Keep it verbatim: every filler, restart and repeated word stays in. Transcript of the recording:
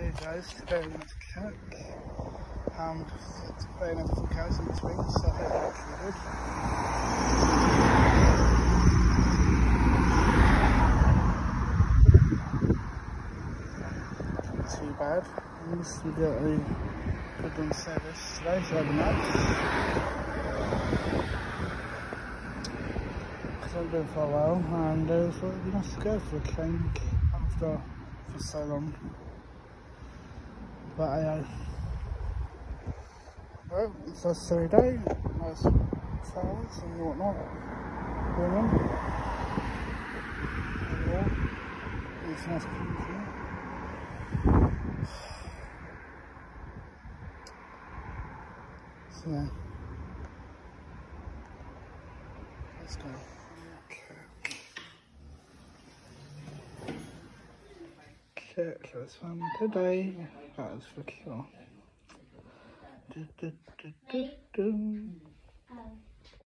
Hey guys, today I'm at Kirk. Um, just playing everything goes in between, so I hope that's really good. Not too bad. And this we got a good run service today, so the match. Because I've been for a while, and uh, thought it'd be nice to go for a change after for so long. But I uh, well, first thirty day, nice flowers and whatnot going on. Overall, it's nice community. So yeah, let's go. Okay. Okay, so it's fun today. That is for sure. Du, du, du, du, du.